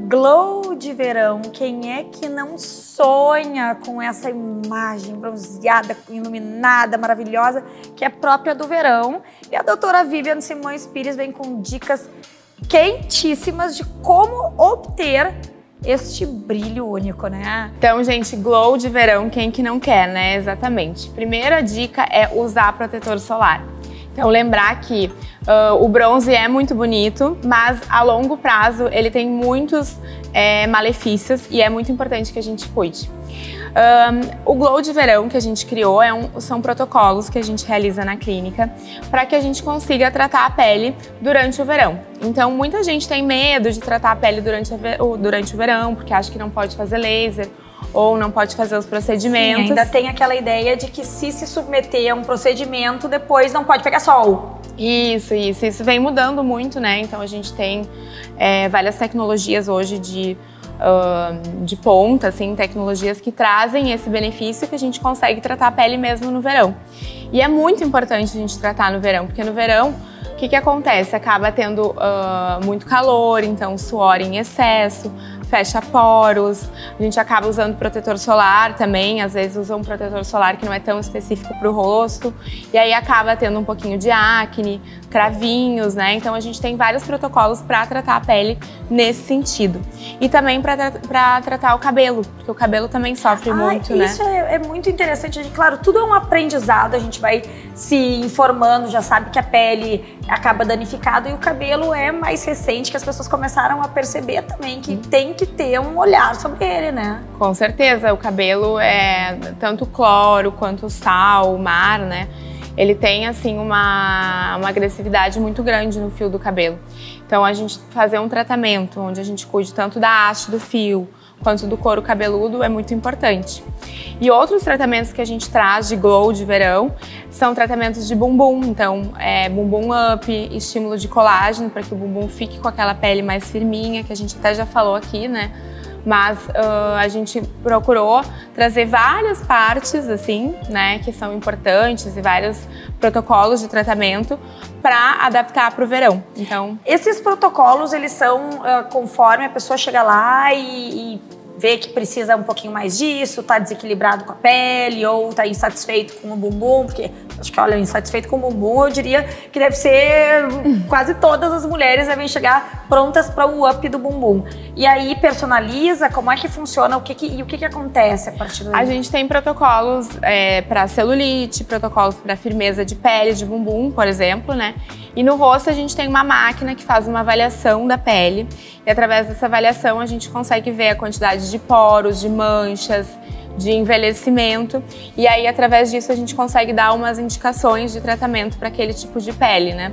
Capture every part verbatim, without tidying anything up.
glow de verão. Quem é que não sonha com essa imagem bronzeada, iluminada, maravilhosa, que é própria do verão? E a doutora Viviane Simões Pires vem com dicas quentíssimas de como obter este brilho único, né? Então, gente, glow de verão, quem que não quer, né? Exatamente. Primeira dica é usar protetor solar. Então, lembrar que uh, o bronze é muito bonito, mas a longo prazo ele tem muitos é, malefícios e é muito importante que a gente cuide. Um, o glow de verão que a gente criou é um, são protocolos que a gente realiza na clínica para que a gente consiga tratar a pele durante o verão. Então, muita gente tem medo de tratar a pele durante, a, durante o verão, porque acha que não pode fazer laser ou não pode fazer os procedimentos. Sim, ainda tem aquela ideia de que se se submeter a um procedimento, depois não pode pegar sol. Isso, isso. Isso vem mudando muito, né? Então, a gente tem é, várias tecnologias hoje de Uh, de ponta, assim, tecnologias que trazem esse benefício que a gente consegue tratar a pele mesmo no verão. E é muito importante a gente tratar no verão, porque no verão, o que que acontece? Acaba tendo uh, muito calor, então suor em excesso, fecha poros, a gente acaba usando protetor solar também, às vezes usa um protetor solar que não é tão específico para o rosto, e aí acaba tendo um pouquinho de acne, cravinhos, né? Então a gente tem vários protocolos para tratar a pele nesse sentido. E também para tra tratar o cabelo, porque o cabelo também sofre ah, muito, né? Isso é, é muito interessante, gente. Claro, tudo é um aprendizado, a gente vai se informando, já sabe que a pele acaba danificada e o cabelo é mais recente, que as pessoas começaram a perceber também que tem que ter um olhar sobre ele, né? Com certeza, o cabelo é tanto cloro quanto sal, mar, né? Ele tem, assim, uma, uma agressividade muito grande no fio do cabelo. Então, a gente fazer um tratamento onde a gente cuide tanto da haste do fio quanto do couro cabeludo é muito importante. E outros tratamentos que a gente traz de glow de verão são tratamentos de bumbum. Então, é bumbum up, estímulo de colágeno para que o bumbum fique com aquela pele mais firminha, que a gente até já falou aqui, né? Mas uh, a gente procurou trazer várias partes, assim, né, que são importantes e vários protocolos de tratamento para adaptar para o verão. Então, esses protocolos, eles são uh, conforme a pessoa chega lá e, e vê que precisa um pouquinho mais disso, tá desequilibrado com a pele ou tá insatisfeito com o bumbum, porque acho que, olha, insatisfeito com o bumbum, eu diria que deve ser quase todas as mulheres devem chegar prontas para o up do bumbum. E aí personaliza, como é que funciona, o que que, e o que que acontece a partir daí? A gente tem protocolos é, para celulite, protocolos para firmeza de pele, de bumbum, por exemplo, né? E no rosto a gente tem uma máquina que faz uma avaliação da pele e através dessa avaliação a gente consegue ver a quantidade de poros, de manchas, de envelhecimento e aí através disso a gente consegue dar umas indicações de tratamento para aquele tipo de pele, né?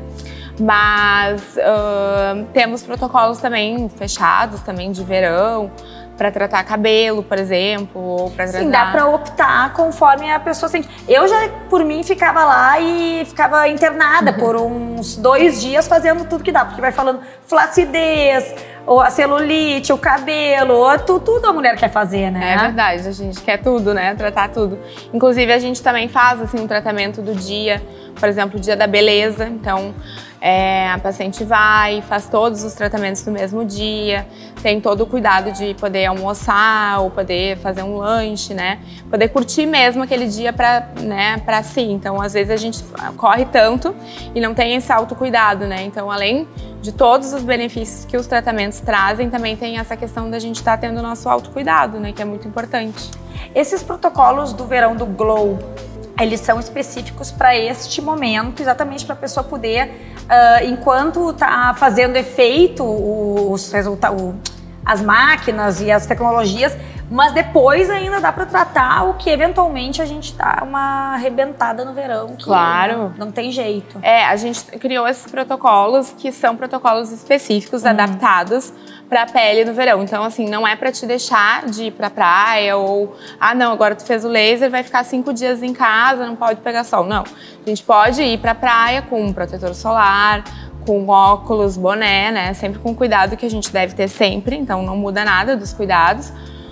Mas uh, temos protocolos também fechados, também de verão, para tratar cabelo, por exemplo, ou para tratar... Sim, dá para optar conforme a pessoa sente. Eu já, por mim, ficava lá e ficava internada uhum. por uns dois dias fazendo tudo que dá, porque vai falando flacidez, ou a celulite, o cabelo, tudo, tudo a mulher quer fazer, né? É verdade, a gente quer tudo, né? Tratar tudo. Inclusive, a gente também faz, assim, um tratamento do dia, por exemplo, o dia da beleza, então... É, a paciente vai, faz todos os tratamentos no mesmo dia, tem todo o cuidado de poder almoçar ou poder fazer um lanche, né? Poder curtir mesmo aquele dia para, né, para si. Então, às vezes a gente corre tanto e não tem esse autocuidado, né? Então, além de todos os benefícios que os tratamentos trazem, também tem essa questão da gente estar tendo o nosso autocuidado, né? Que é muito importante. Esses protocolos do verão do Glow, eles são específicos para este momento, exatamente para a pessoa poder, uh, enquanto está fazendo efeito os resultados, as máquinas e as tecnologias, mas depois ainda dá para tratar o que eventualmente a gente dá uma arrebentada no verão. Que claro. Não, não tem jeito. É, a gente criou esses protocolos que são protocolos específicos, hum. adaptados para a pele no verão. Então, assim, não é para te deixar de ir pra praia ou, ah, não, agora tu fez o laser, vai ficar cinco dias em casa, não pode pegar sol. Não, a gente pode ir pra praia com um protetor solar, com óculos, boné, né? Sempre com cuidado que a gente deve ter sempre, então não muda nada dos cuidados.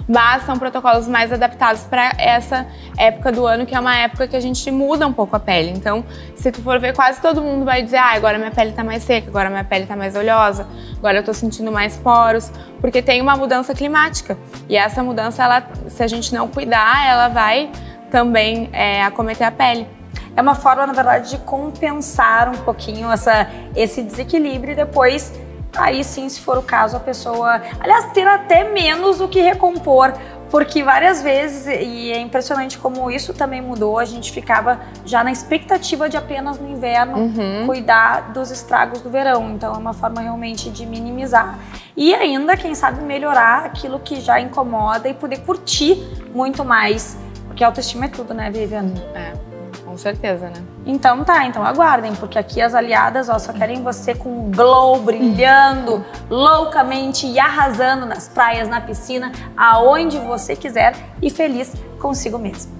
mas são protocolos mais adaptados para essa época do ano, que é uma época que a gente muda um pouco a pele. Então, se tu for ver, quase todo mundo vai dizer, ah, agora minha pele tá mais seca, agora minha pele tá mais oleosa, agora eu tô sentindo mais poros, porque tem uma mudança climática. E essa mudança, ela, se a gente não cuidar, ela vai também é, acometer a pele. É uma forma, na verdade, de compensar um pouquinho essa, esse desequilíbrio e depois, aí sim, se for o caso, a pessoa, aliás, ter até menos o que recompor, porque várias vezes, e é impressionante como isso também mudou, a gente ficava já na expectativa de apenas no inverno uhum. cuidar dos estragos do verão. Então é uma forma realmente de minimizar e ainda, quem sabe, melhorar aquilo que já incomoda e poder curtir muito mais, porque a autoestima é tudo, né, Vivian? É. Com certeza, né? Então tá, então aguardem, porque aqui as aliadas ó, só querem você com glow, brilhando, loucamente e arrasando nas praias, na piscina, aonde você quiser e feliz consigo mesmo.